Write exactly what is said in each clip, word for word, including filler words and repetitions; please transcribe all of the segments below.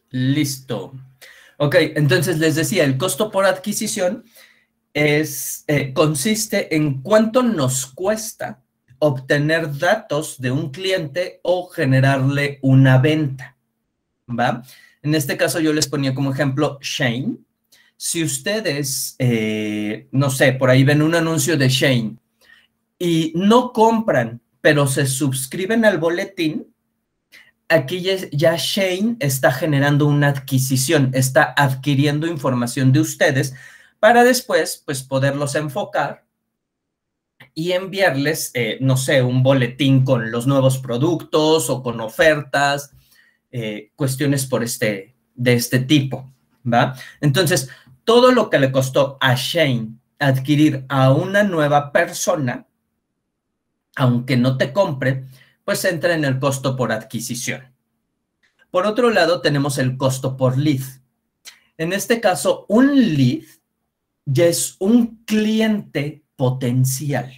Listo. Ok, entonces les decía, el costo por adquisición es, eh, consiste en cuánto nos cuesta obtener datos de un cliente o generarle una venta, ¿va? En este caso yo les ponía como ejemplo Shane. Si ustedes, eh, no sé, por ahí ven un anuncio de Shane y no compran, pero se suscriben al boletín, aquí ya, ya Shane está generando una adquisición, está adquiriendo información de ustedes para después, pues, poderlos enfocar y enviarles, eh, no sé, un boletín con los nuevos productos o con ofertas, eh, cuestiones por este, de este tipo, ¿va? Entonces, todo lo que le costó a Shane adquirir a una nueva persona, aunque no te compre, pues entra en el costo por adquisición. Por otro lado, tenemos el costo por lead. En este caso, un lead ya es un cliente potencial,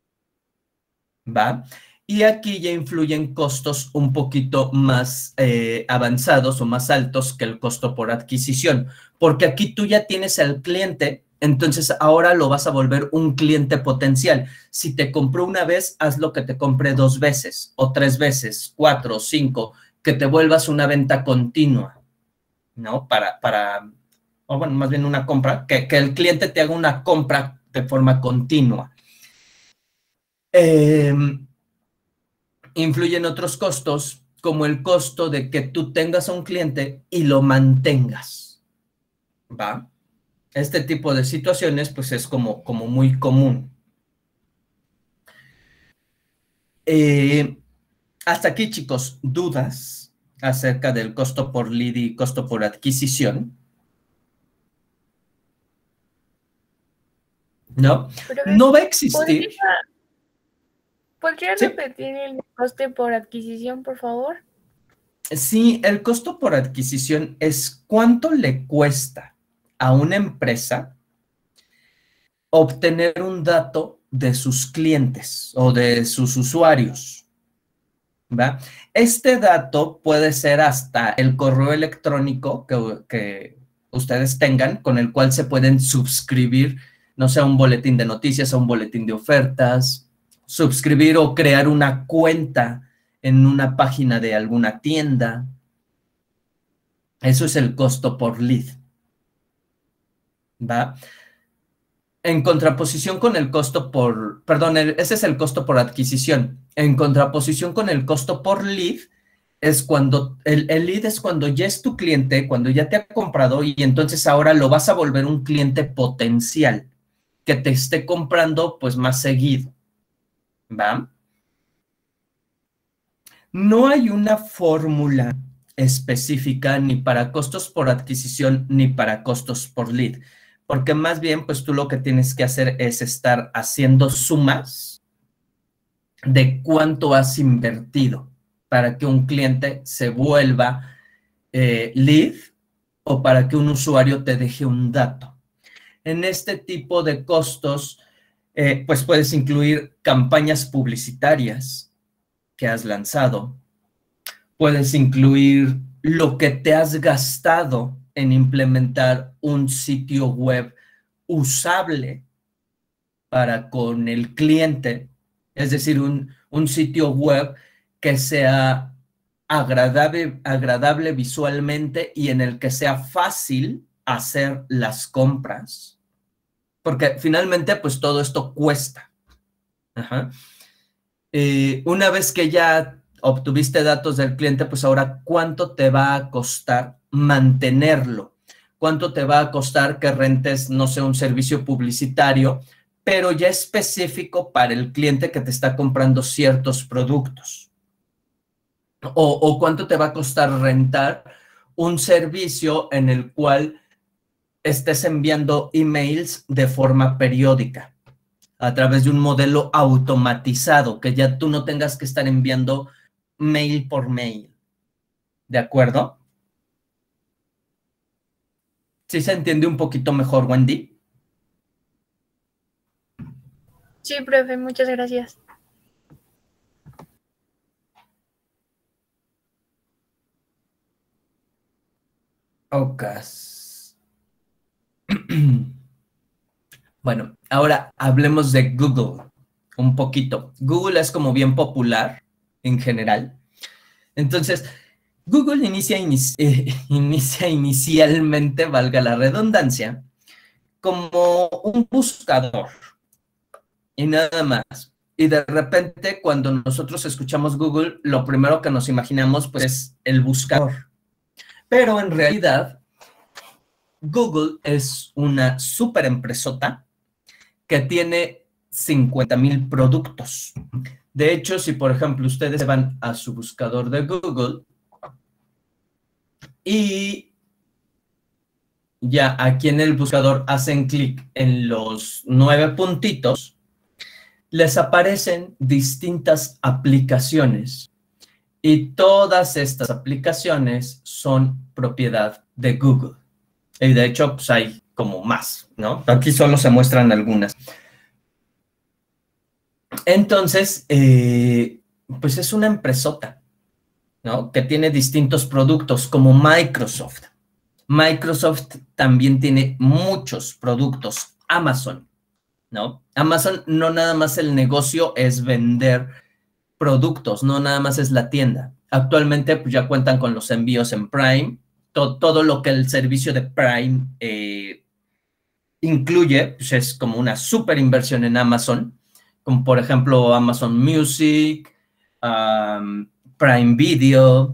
¿va? Y aquí ya influyen costos un poquito más eh, avanzados o más altos que el costo por adquisición, porque aquí tú ya tienes al cliente, entonces ahora lo vas a volver un cliente potencial. Si te compró una vez, haz lo que te compre dos veces, o tres veces, cuatro, o cinco, que te vuelvas una venta continua, ¿no? Para, para, o bueno, más bien una compra, que, que el cliente te haga una compra de forma continua. Eh, Influyen otros costos, como el costo de que tú tengas a un cliente y lo mantengas, ¿va? Este tipo de situaciones, pues es como, como muy común. Eh, hasta aquí, chicos, dudas acerca del costo por lead y costo por adquisición, ¿no? Profe, No va a ¿podría, existir, ¿podría ¿sí? repetir el coste por adquisición, por favor? Sí, el costo por adquisición es cuánto le cuesta a una empresa obtener un dato de sus clientes o de sus usuarios, ¿va? Este dato puede ser hasta el correo electrónico que, que ustedes tengan, con el cual se pueden suscribir, no sé, a un boletín de noticias, a un boletín de ofertas, suscribir o crear una cuenta en una página de alguna tienda. Eso es el costo por lead, ¿va? En contraposición con el costo por, perdón, el, ese es el costo por adquisición. En contraposición con el costo por lead, es cuando, el, el lead es cuando ya es tu cliente, cuando ya te ha comprado y entonces ahora lo vas a volver un cliente potencial que te esté comprando pues más seguido, ¿va? No hay una fórmula específica ni para costos por adquisición ni para costos por lead, porque más bien pues tú lo que tienes que hacer es estar haciendo sumas de cuánto has invertido para que un cliente se vuelva eh, lead o para que un usuario te deje un dato. En este tipo de costos, eh, pues puedes incluir campañas publicitarias que has lanzado, puedes incluir lo que te has gastado en implementar un sitio web usable para con el cliente, es decir, un, un sitio web que sea agradable, agradable visualmente y en el que sea fácil hacer las compras, porque finalmente pues todo esto cuesta. Ajá. Eh, una vez que ya obtuviste datos del cliente, pues ahora, ¿cuánto te va a costar mantenerlo? ¿Cuánto te va a costar que rentes, no sé, un servicio publicitario, pero ya específico para el cliente que te está comprando ciertos productos? O, o cuánto te va a costar rentar un servicio en el cual estés enviando emails de forma periódica, a través de un modelo automatizado, que ya tú no tengas que estar enviando mail por mail. ¿De acuerdo? ¿Sí se entiende un poquito mejor, Wendy? Sí, profe, muchas gracias. Ocas. Bueno, ahora hablemos de Google un poquito. Google es como bien popular en general. Entonces, Google inicia, inici eh, inicia inicialmente, valga la redundancia, como un buscador y nada más. Y de repente, cuando nosotros escuchamos Google, lo primero que nos imaginamos pues, es el buscador. Pero en realidad, Google es una súper empresota que tiene cincuenta mil productos. De hecho, si por ejemplo ustedes van a su buscador de Google y ya aquí en el buscador hacen clic en los nueve puntitos, les aparecen distintas aplicaciones y todas estas aplicaciones son propiedad de Google. Y de hecho, pues hay como más, ¿no? Aquí solo se muestran algunas. Entonces, eh, pues es una empresota, ¿no? Que tiene distintos productos como Microsoft. Microsoft también tiene muchos productos. Amazon, ¿no? Amazon no nada más el negocio es vender productos, no nada más es la tienda. Actualmente pues ya cuentan con los envíos en Prime, to todo lo que el servicio de Prime eh, incluye, pues es como una súper inversión en Amazon, como por ejemplo Amazon Music, um, Prime Video,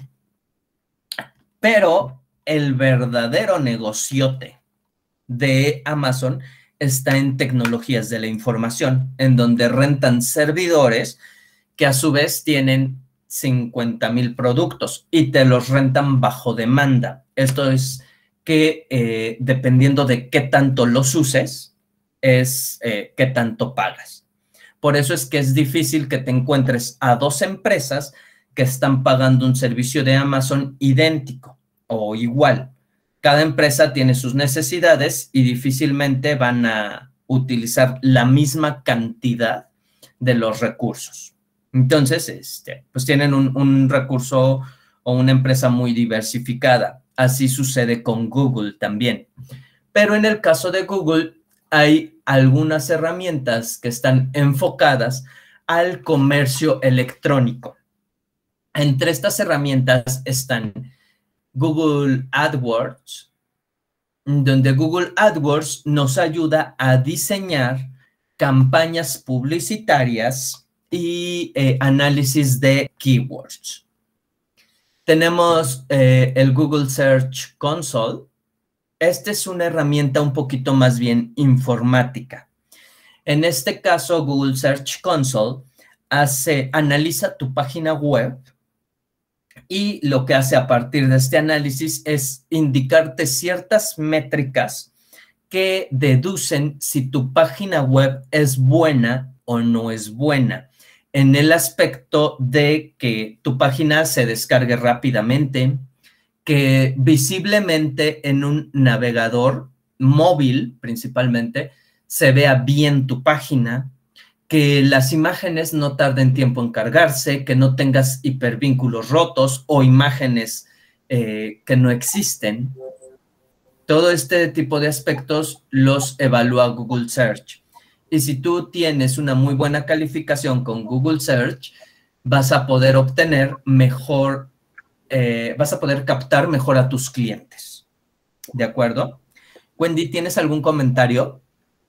pero el verdadero negociote de Amazon está en tecnologías de la información, en donde rentan servidores que a su vez tienen cincuenta mil productos y te los rentan bajo demanda. Esto es que eh, dependiendo de qué tanto los uses, es eh, qué tanto pagas. Por eso es que es difícil que te encuentres a dos empresas que están pagando un servicio de Amazon idéntico o igual. Cada empresa tiene sus necesidades y difícilmente van a utilizar la misma cantidad de los recursos. Entonces, este, pues tienen un, un recurso o una empresa muy diversificada. Así sucede con Google también. Pero en el caso de Google, hay algunas herramientas que están enfocadas al comercio electrónico. Entre estas herramientas están Google AdWords, donde Google AdWords nos ayuda a diseñar campañas publicitarias y eh, análisis de keywords. Tenemos eh, el Google Search Console. Esta es una herramienta un poquito más bien informática. En este caso, Google Search Console hace, analiza tu página web y lo que hace a partir de este análisis es indicarte ciertas métricas que deducen si tu página web es buena o no es buena, en el aspecto de que tu página se descargue rápidamente, que visiblemente en un navegador móvil principalmente se vea bien tu página, que las imágenes no tarden tiempo en cargarse, que no tengas hipervínculos rotos o imágenes eh, que no existen. Todo este tipo de aspectos los evalúa Google Search. Y si tú tienes una muy buena calificación con Google Search, vas a poder obtener mejor, eh, vas a poder captar mejor a tus clientes. ¿De acuerdo? Wendy, ¿tienes algún comentario?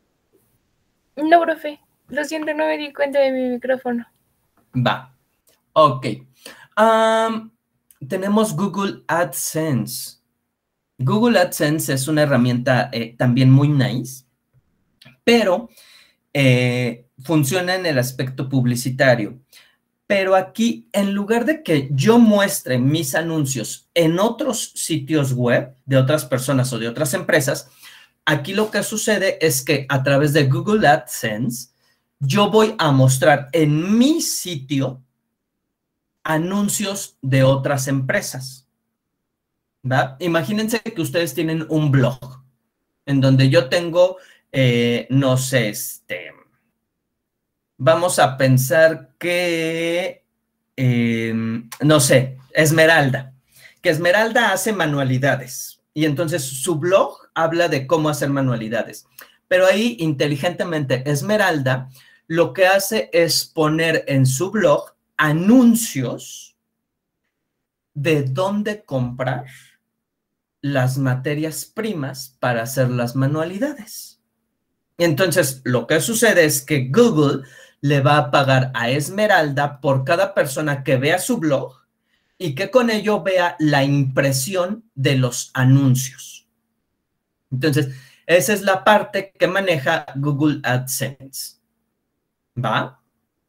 No, profe. Lo siento, no me di cuenta de mi micrófono. Va. Ok. Um, tenemos Google AdSense. Google AdSense es una herramienta eh, también muy nice, pero eh, funciona en el aspecto publicitario. Pero aquí, en lugar de que yo muestre mis anuncios en otros sitios web de otras personas o de otras empresas, aquí lo que sucede es que a través de Google AdSense, yo voy a mostrar en mi sitio anuncios de otras empresas. ¿Va? Imagínense que ustedes tienen un blog en donde yo tengo, eh, no sé, este, vamos a pensar que, eh, no sé, Esmeralda, que Esmeralda hace manualidades Y entonces su blog habla de cómo hacer manualidades. Pero ahí, inteligentemente, Esmeralda lo que hace es poner en su blog anuncios de dónde comprar las materias primas para hacer las manualidades. Y entonces, lo que sucede es que Google le va a pagar a Esmeralda por cada persona que vea su blog y que con ello vea la impresión de los anuncios. Entonces, esa es la parte que maneja Google AdSense. ¿Va?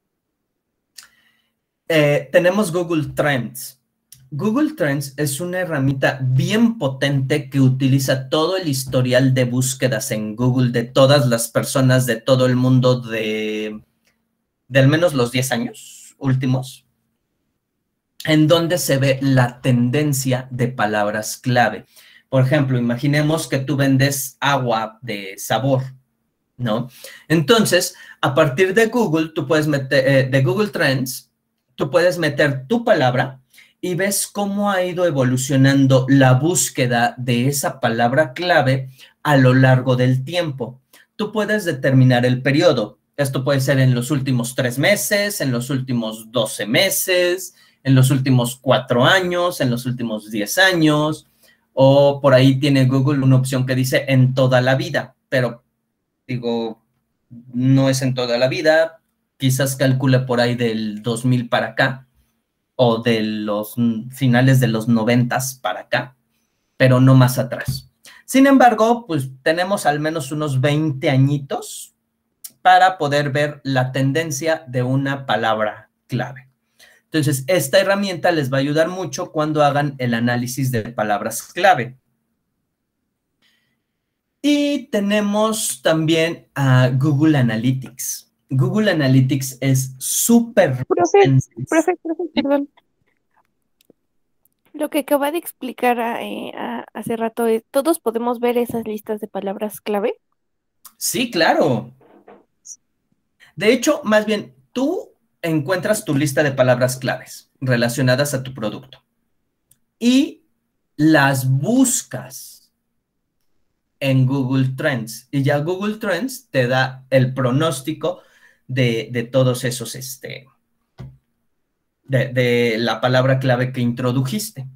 Eh, tenemos Google Trends. Google Trends es una herramienta bien potente que utiliza todo el historial de búsquedas en Google de todas las personas de todo el mundo de, de al menos los diez años últimos, en donde se ve la tendencia de palabras clave. Por ejemplo, imaginemos que tú vendes agua de sabor, ¿no? Entonces, a partir de Google, tú puedes meter, eh, de Google Trends, tú puedes meter tu palabra y ves cómo ha ido evolucionando la búsqueda de esa palabra clave a lo largo del tiempo. Tú puedes determinar el periodo. Esto puede ser en los últimos tres meses, en los últimos doce meses, en los últimos cuatro años, en los últimos diez años, o por ahí tiene Google una opción que dice en toda la vida, pero digo, no es en toda la vida, quizás calcule por ahí del dos mil para acá, o de los finales de los noventas para acá, pero no más atrás. Sin embargo, pues tenemos al menos unos veinte añitos para poder ver la tendencia de una palabra clave. Entonces, esta herramienta les va a ayudar mucho cuando hagan el análisis de palabras clave. Y tenemos también a Google Analytics. Google Analytics es súper... Profe, profe, profe, perdón. Lo que acaba de explicar a- eh, a- hace rato es, ¿todos podemos ver esas listas de palabras clave? Sí, claro. De hecho, más bien, tú encuentras tu lista de palabras claves relacionadas a tu producto y las buscas en Google Trends. Y ya Google Trends te da el pronóstico de, de todos esos, este, de, de la palabra clave que introdujiste.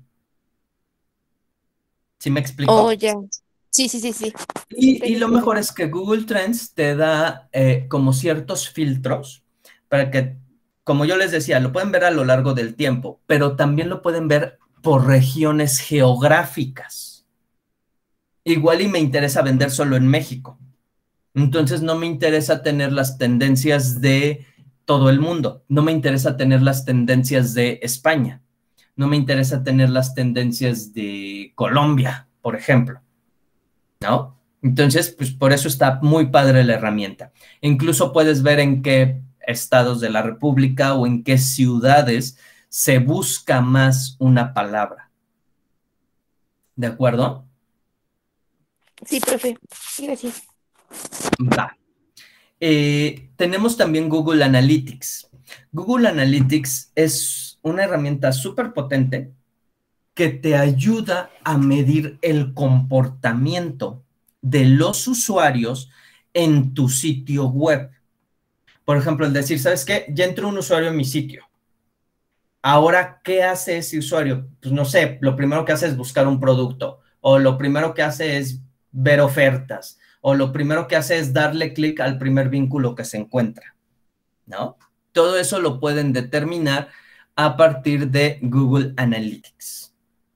¿Sí me explico? Oh, ya. Sí, sí, sí, sí. Y, y lo mejor es que Google Trends te da eh, como ciertos filtros para que, como yo les decía, lo pueden ver a lo largo del tiempo, pero también lo pueden ver por regiones geográficas. Igual y me interesa vender solo en México. Entonces no me interesa tener las tendencias de todo el mundo. No me interesa tener las tendencias de España. No me interesa tener las tendencias de Colombia, por ejemplo, ¿no? Entonces, pues por eso está muy padre la herramienta. Incluso puedes ver en qué estados de la República o en qué ciudades se busca más una palabra. ¿De acuerdo? Sí, profe. Gracias. Va. Eh, tenemos también Google Analytics. Google Analytics es una herramienta súper potente que te ayuda a medir el comportamiento de los usuarios en tu sitio web. Por ejemplo, el decir, ¿sabes qué? Ya entró un usuario en mi sitio. Ahora, ¿qué hace ese usuario? Pues no sé, lo primero que hace es buscar un producto, o lo primero que hace es ver ofertas, o lo primero que hace es darle clic al primer vínculo que se encuentra, ¿no? Todo eso lo pueden determinar a partir de Google Analytics.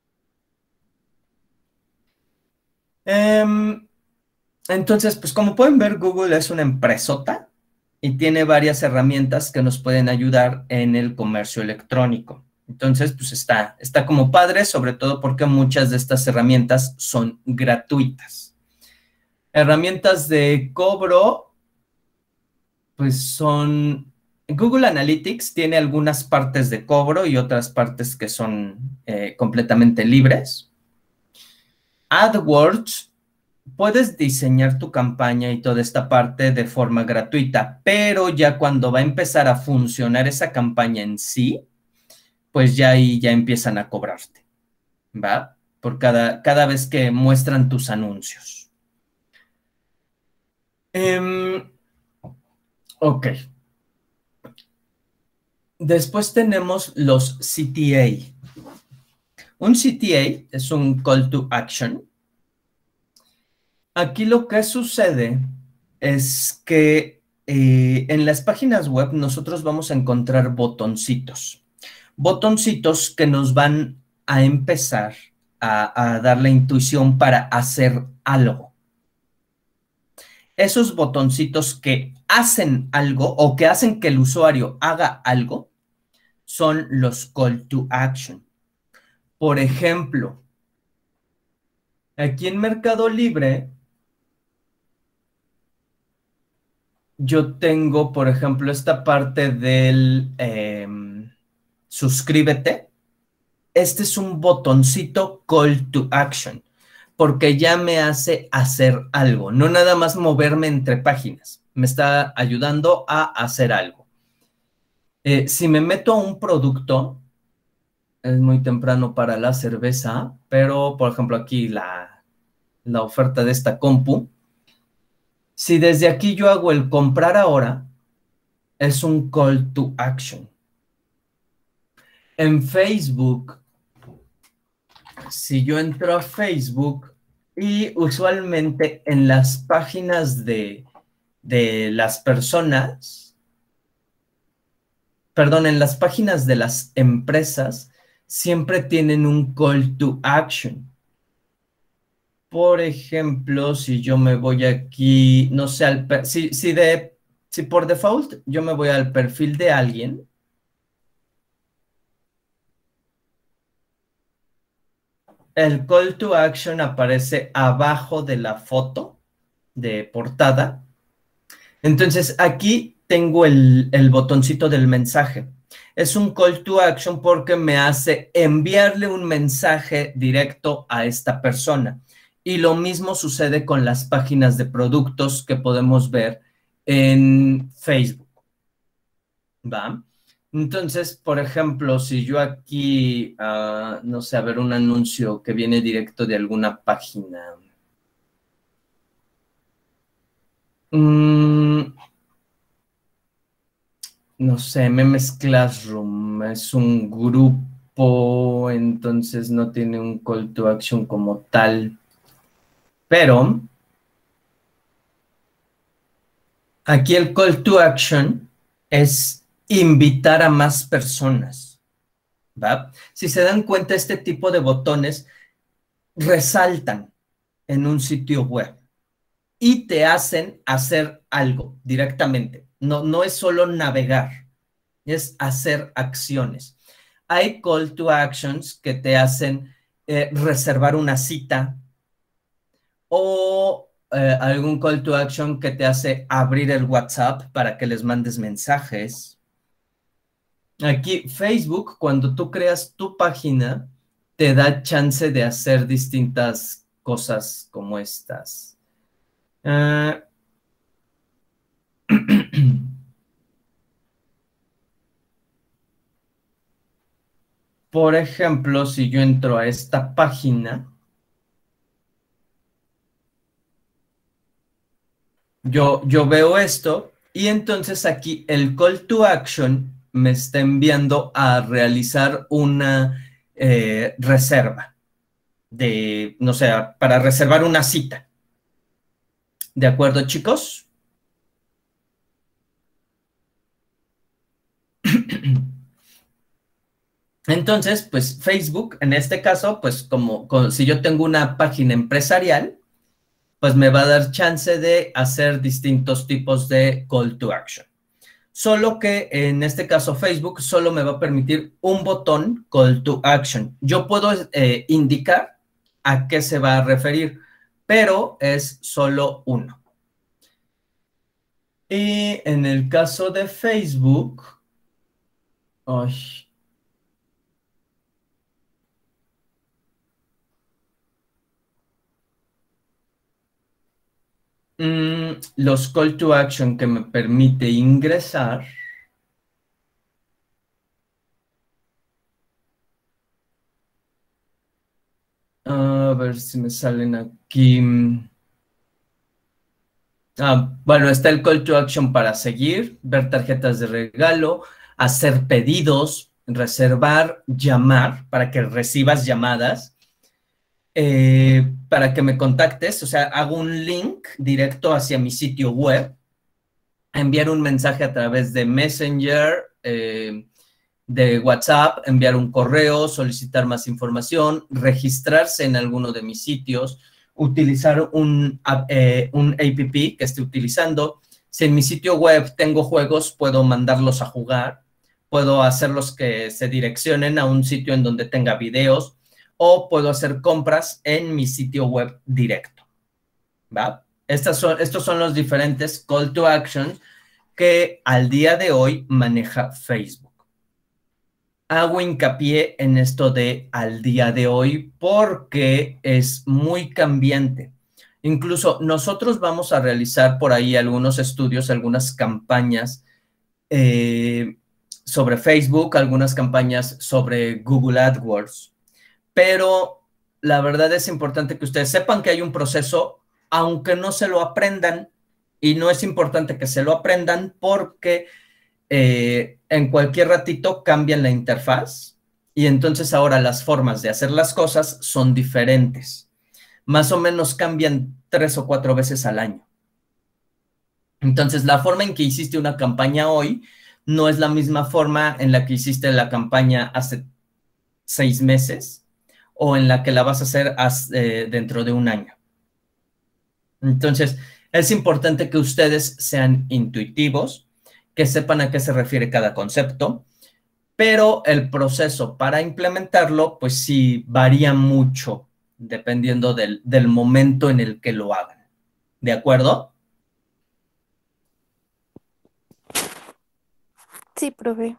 Um, entonces, pues como pueden ver, Google es una empresota y tiene varias herramientas que nos pueden ayudar en el comercio electrónico. Entonces, pues está, está como padre, sobre todo porque muchas de estas herramientas son gratuitas. Herramientas de cobro, pues son... Google Analytics tiene algunas partes de cobro y otras partes que son eh, completamente libres. AdWords, puedes diseñar tu campaña y toda esta parte de forma gratuita, pero ya cuando va a empezar a funcionar esa campaña en sí, pues ya ahí ya empiezan a cobrarte, ¿va? por cada, cada vez que muestran tus anuncios. Um, ok. Después tenemos los C T A. Un C T A es un Call to Action. Aquí lo que sucede es que eh, en las páginas web nosotros vamos a encontrar botoncitos. Botoncitos que nos van a empezar a, a dar la intuición para hacer algo. Esos botoncitos que hacen algo o que hacen que el usuario haga algo son los Call to Action. Por ejemplo, aquí en Mercado Libre, yo tengo, por ejemplo, esta parte del eh, suscríbete. Este es un botoncito Call to Action, porque ya me hace hacer algo, no nada más moverme entre páginas, me está ayudando a hacer algo. Eh, si me meto a un producto, es muy temprano para la cerveza, pero por ejemplo aquí la, la oferta de esta compu, si desde aquí yo hago el comprar ahora, es un Call to Action. En Facebook, si yo entro a Facebook y usualmente en las páginas de, de las personas, perdón, en las páginas de las empresas, siempre tienen un Call to Action. Por ejemplo, si yo me voy aquí, no sé, al, si, si, de, si por default yo me voy al perfil de alguien, el Call to Action aparece abajo de la foto de portada. Entonces aquí tengo el, el botoncito del mensaje. Es un Call to Action porque me hace enviarle un mensaje directo a esta persona. Y lo mismo sucede con las páginas de productos que podemos ver en Facebook. ¿Va? Entonces, por ejemplo, si yo aquí, uh, no sé, a ver un anuncio que viene directo de alguna página. Mm, no sé, Memes Classroom es un grupo, entonces no tiene un call to action como tal. Pero aquí el call to action es invitar a más personas, ¿va? Si se dan cuenta, este tipo de botones resaltan en un sitio web y te hacen hacer algo directamente. No, no es solo navegar, es hacer acciones. Hay call to actions que te hacen eh, reservar una cita o eh, algún call to action que te hace abrir el WhatsApp para que les mandes mensajes. Aquí Facebook, cuando tú creas tu página, te da chance de hacer distintas cosas como estas. Uh, por ejemplo, si yo entro a esta página, yo, yo veo esto y entonces aquí el call to action me está enviando a realizar una eh, reserva de, no sé, para reservar una cita. ¿De acuerdo, chicos? Entonces, pues Facebook, en este caso, pues como, como si yo tengo una página empresarial, pues me va a dar chance de hacer distintos tipos de call to action. Solo que en este caso Facebook solo me va a permitir un botón call to action. Yo puedo eh, indicar a qué se va a referir, pero es solo uno. Y en el caso de Facebook, oh, Mm, los call to action que me permite ingresar A ver si me salen aquí. Ah, bueno, está el call to action para seguir, ver tarjetas de regalo, hacer pedidos, reservar, llamar para que recibas llamadas, eh, para que me contactes, o sea, hago un link directo hacia mi sitio web, enviar un mensaje a través de Messenger, eh, de WhatsApp, enviar un correo, solicitar más información, registrarse en alguno de mis sitios, utilizar un, eh, un app que esté utilizando. Si en mi sitio web tengo juegos, puedo mandarlos a jugar, puedo hacerlos que se direccionen a un sitio en donde tenga videos, o puedo hacer compras en mi sitio web directo, ¿va? Estas son, estos son los diferentes call to action que al día de hoy maneja Facebook. Hago hincapié en esto de al día de hoy porque es muy cambiante. Incluso nosotros vamos a realizar por ahí algunos estudios, algunas campañas eh, sobre Facebook, algunas campañas sobre Google AdWords, pero la verdad es importante que ustedes sepan que hay un proceso, aunque no se lo aprendan, y no es importante que se lo aprendan porque eh, en cualquier ratito cambian la interfaz y entonces ahora las formas de hacer las cosas son diferentes. Más o menos cambian tres o cuatro veces al año. Entonces, la forma en que hiciste una campaña hoy no es la misma forma en la que hiciste la campaña hace seis meses o en la que la vas a hacer eh, dentro de un año. Entonces, es importante que ustedes sean intuitivos, que sepan a qué se refiere cada concepto, pero el proceso para implementarlo, pues sí varía mucho dependiendo del, del momento en el que lo hagan. ¿De acuerdo? Sí, profe.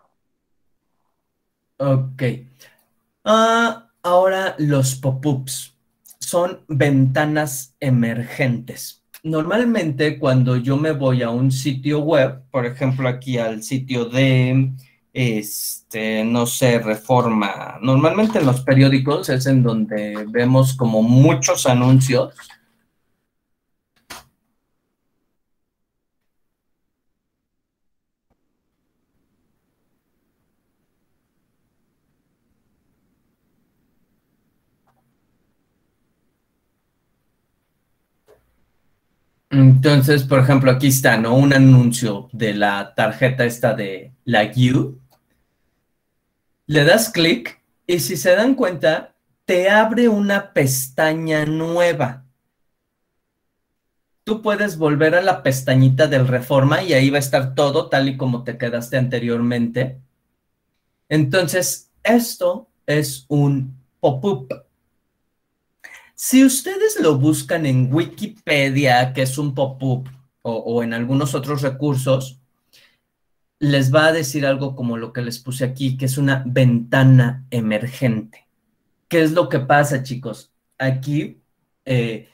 Ok. Ah, ahora los pop-ups son ventanas emergentes. Normalmente cuando yo me voy a un sitio web, por ejemplo aquí al sitio de, este, no sé, Reforma, normalmente en los periódicos es en donde vemos como muchos anuncios. Entonces, por ejemplo, aquí está, ¿no? Un anuncio de la tarjeta esta de la You. Le das clic y si se dan cuenta, te abre una pestaña nueva. Tú puedes volver a la pestañita del Reforma y ahí va a estar todo tal y como te quedaste anteriormente. Entonces, esto es un pop-up. Si ustedes lo buscan en Wikipedia, que es un pop-up, o, o en algunos otros recursos, les va a decir algo como lo que les puse aquí, que es una ventana emergente. ¿Qué es lo que pasa, chicos? Aquí, eh,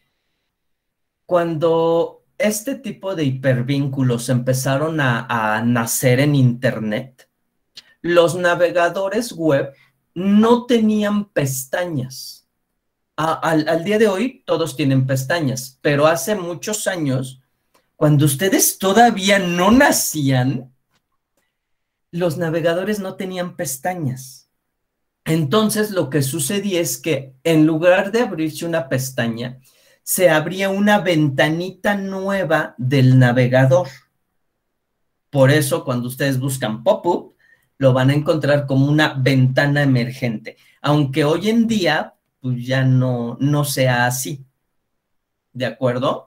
cuando este tipo de hipervínculos empezaron a, a nacer en Internet, los navegadores web no tenían pestañas. A, al, al día de hoy todos tienen pestañas, pero hace muchos años, cuando ustedes todavía no nacían, los navegadores no tenían pestañas. Entonces lo que sucedía es que en lugar de abrirse una pestaña, se abría una ventanita nueva del navegador. Por eso cuando ustedes buscan pop-up, lo van a encontrar como una ventana emergente, aunque hoy en día pues ya no, no sea así. ¿De acuerdo?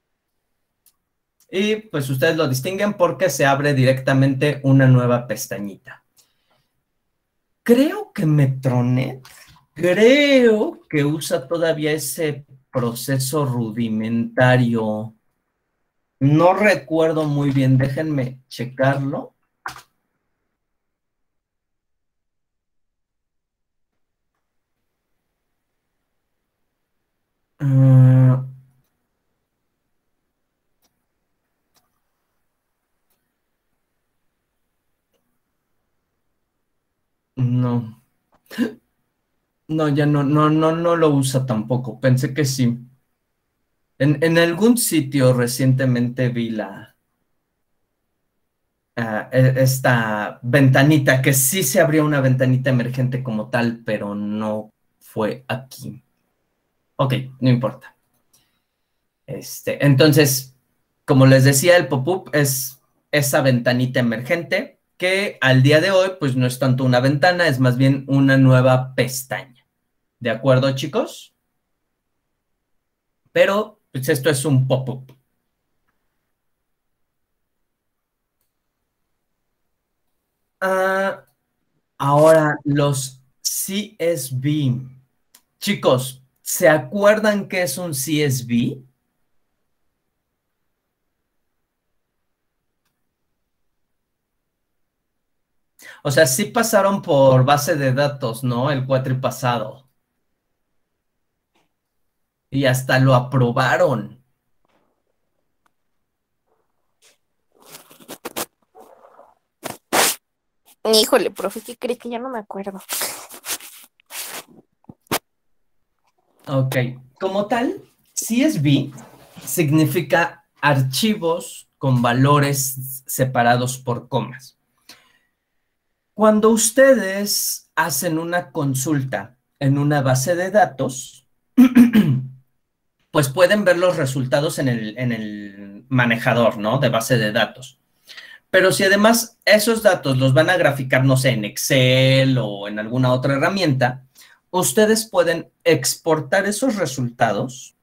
Y pues ustedes lo distinguen porque se abre directamente una nueva pestañita. Creo que Metronet, creo que usa todavía ese proceso rudimentario. No recuerdo muy bien, déjenme checarlo. Uh, no, No, ya no, no, no, no lo usa tampoco. Pensé que sí. En, en algún sitio recientemente vi la, ah, e- esta ventanita, que sí se abrió una ventanita emergente como tal, pero no fue aquí. Ok, no importa. Este, entonces, como les decía, el pop-up es esa ventanita emergente que al día de hoy, pues no es tanto una ventana, es más bien una nueva pestaña. ¿De acuerdo, chicos? Pero, pues esto es un pop-up. Ah, ahora, los C S V. Chicos, ¿se acuerdan qué es un C S V? O sea, sí pasaron por base de datos, ¿no? El cuatripasado. Y hasta lo aprobaron. Híjole, profe, ¿qué crees que ya no me acuerdo? Ok, como tal, C S V significa archivos con valores separados por comas. Cuando ustedes hacen una consulta en una base de datos, pues pueden ver los resultados en el, en el manejador, ¿no? De base de datos. Pero si además esos datos los van a graficar, no sé, en Excel o en alguna otra herramienta, ustedes pueden exportar esos resultados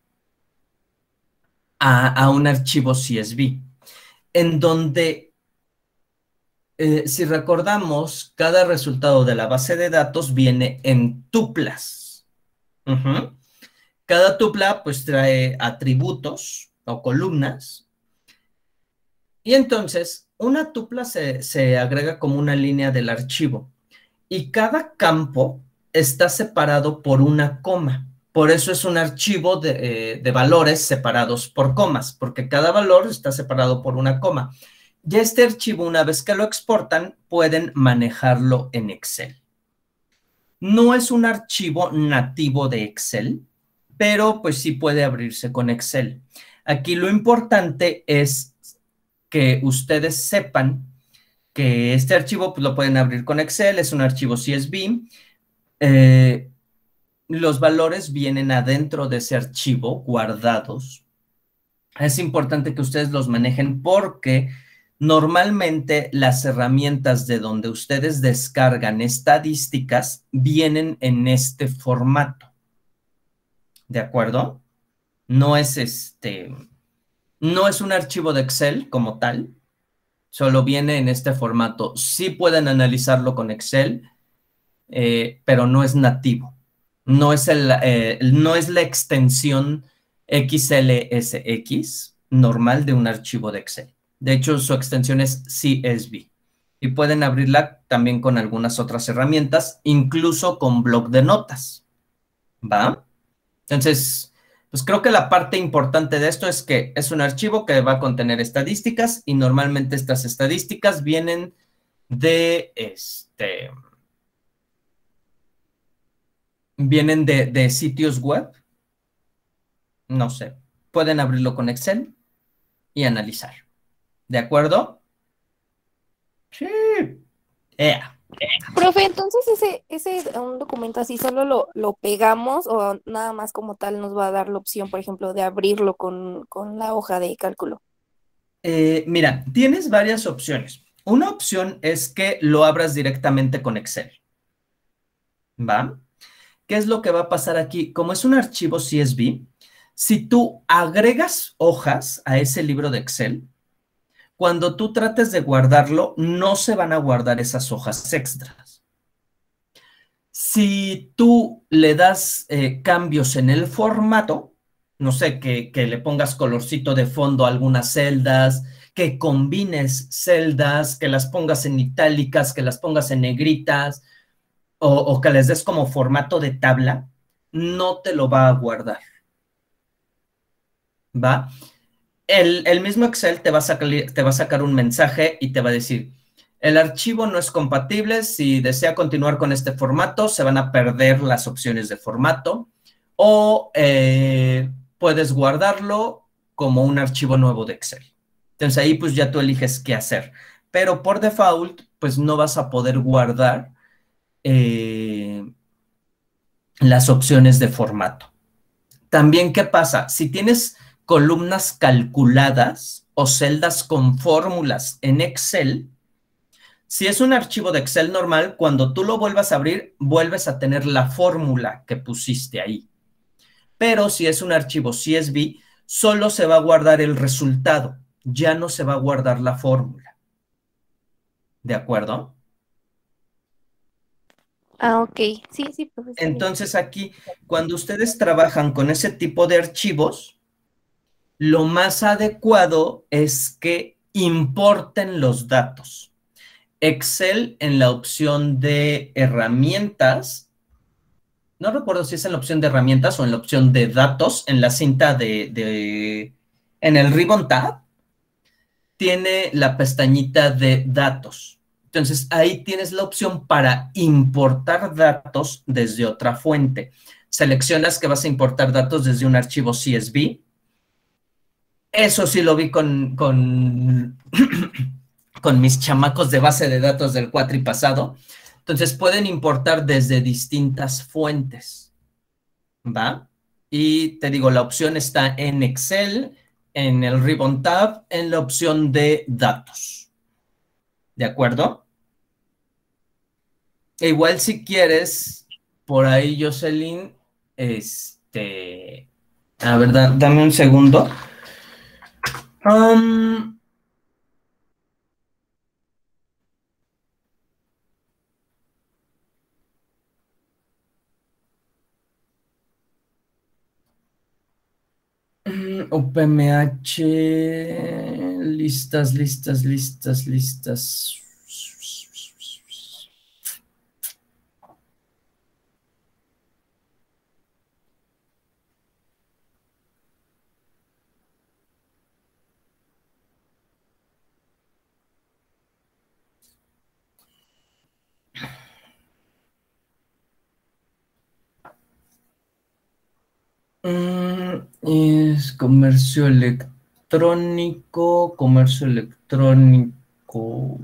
a, a un archivo C S V, en donde, eh, si recordamos, cada resultado de la base de datos viene en tuplas. Uh-huh. Cada tupla pues trae atributos o columnas, y entonces una tupla se, se agrega como una línea del archivo, y cada campo está separado por una coma. Por eso es un archivo de, eh, de valores separados por comas, porque cada valor está separado por una coma. Y este archivo, una vez que lo exportan, pueden manejarlo en Excel. No es un archivo nativo de Excel, pero pues sí puede abrirse con Excel. Aquí lo importante es que ustedes sepan que este archivo pues, lo pueden abrir con Excel, es un archivo C S V. Eh, los valores vienen adentro de ese archivo guardados. Es importante que ustedes los manejen porque normalmente las herramientas de donde ustedes descargan estadísticas vienen en este formato. ¿De acuerdo? No es este, no es un archivo de Excel como tal, solo viene en este formato. Sí pueden analizarlo con Excel, eh, pero no es nativo. No es, el, eh, no es la extensión X L S X normal de un archivo de Excel. De hecho, su extensión es C S V. Y pueden abrirla también con algunas otras herramientas, incluso con bloc de notas. ¿Va? Entonces, pues creo que la parte importante de esto es que es un archivo que va a contener estadísticas y normalmente estas estadísticas vienen de este vienen de, de sitios web, no sé, pueden abrirlo con Excel y analizar. ¿De acuerdo? Sí. Yeah. Profe, entonces ese, ese un documento así solo lo, lo pegamos o nada más como tal nos va a dar la opción, por ejemplo, de abrirlo con, con la hoja de cálculo. Eh, mira, tienes varias opciones. Una opción es que lo abras directamente con Excel. ¿Va? ¿Qué es lo que va a pasar aquí? Como es un archivo C S V, si tú agregas hojas a ese libro de Excel, cuando tú trates de guardarlo, no se van a guardar esas hojas extras. Si tú le das eh, cambios en el formato, no sé, que, que le pongas colorcito de fondo a algunas celdas, que combines celdas, que las pongas en itálicas, que las pongas en negritas, o, o que les des como formato de tabla, no te lo va a guardar. ¿Va? El, el mismo Excel te va, a sacar, te va a sacar un mensaje y te va a decir, El archivo no es compatible. Si desea continuar con este formato, se van a perder las opciones de formato. O eh, puedes guardarlo como un archivo nuevo de Excel. Entonces ahí pues ya tú eliges qué hacer. Pero por default, pues no vas a poder guardar eh, las opciones de formato. También, ¿qué pasa? Si tienes columnas calculadas o celdas con fórmulas en Excel, si es un archivo de Excel normal, cuando tú lo vuelvas a abrir, vuelves a tener la fórmula que pusiste ahí. Pero si es un archivo C S V, solo se va a guardar el resultado, ya no se va a guardar la fórmula. ¿De acuerdo? Ah, ok. Sí, sí, pues está bien. Entonces aquí, cuando ustedes trabajan con ese tipo de archivos, lo más adecuado es que importen los datos. Excel en la opción de herramientas, no recuerdo si es en la opción de herramientas o en la opción de datos, en la cinta de, de en el Ribbon Tab, tiene la pestañita de datos. Entonces, ahí tienes la opción para importar datos desde otra fuente. Seleccionas que vas a importar datos desde un archivo C S V. Eso sí lo vi con, con, con mis chamacos de base de datos del cuatri pasado. Entonces, pueden importar desde distintas fuentes, ¿va? Y te digo, la opción está en Excel, en el Ribbon Tab, en la opción de datos. ¿De acuerdo? E igual si quieres, por ahí, Jocelyn, este, a ver, da, dame un segundo. Um, U P M H, listas, listas, listas, listas. Es comercio electrónico, comercio electrónico.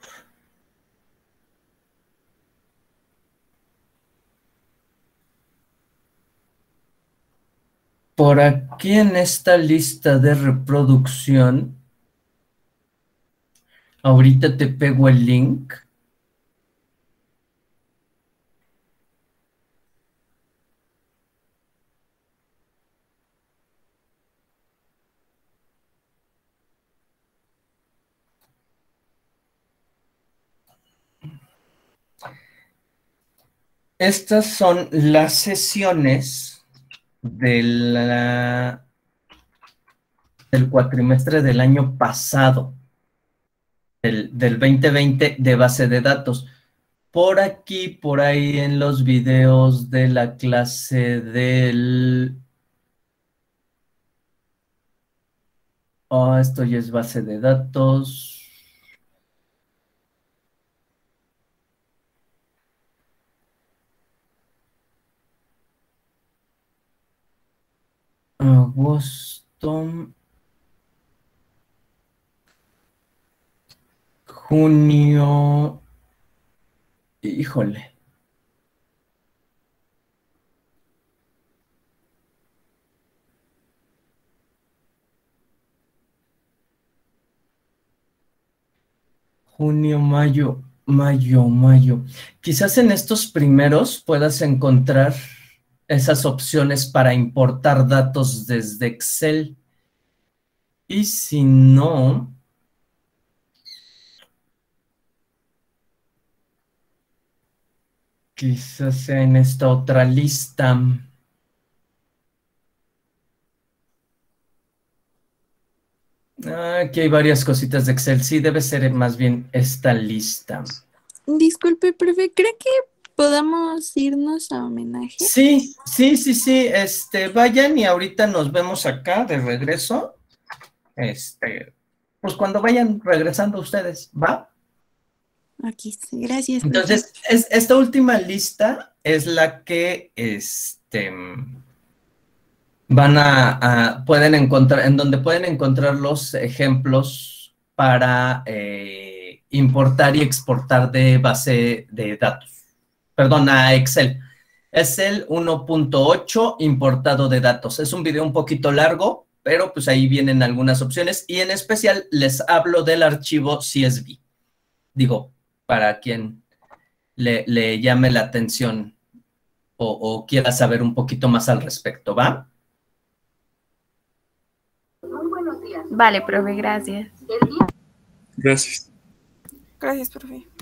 Por aquí en esta lista de reproducción, ahorita te pego el link. Estas son las sesiones de la, del cuatrimestre del año pasado, del, del veinte veinte de base de datos. Por aquí, por ahí en los videos de la clase del... Oh, esto ya es base de datos. Agosto, junio, híjole. Junio, mayo, mayo, mayo. Quizás en estos primeros puedas encontrar esas opciones para importar datos desde Excel. Y si no... quizás sea en esta otra lista. Ah, aquí hay varias cositas de Excel. Sí, debe ser más bien esta lista. Disculpe, profe, ¿cree que podamos irnos a homenaje? Sí, sí, sí, sí. Este, vayan y ahorita nos vemos acá de regreso. Este, pues cuando vayan regresando ustedes, ¿va? Aquí sí, gracias. Entonces, es, esta última lista es la que este, van a, a- pueden encontrar, en donde pueden encontrar los ejemplos para eh, importar y exportar de base de datos. Perdón, a Excel. Es el uno punto ocho importado de datos. Es un video un poquito largo, pero pues ahí vienen algunas opciones y en especial les hablo del archivo C S V. Digo, para quien le, le llame la atención o, o quiera saber un poquito más al respecto, ¿va? Vale, profe, gracias. Gracias. Gracias, profe.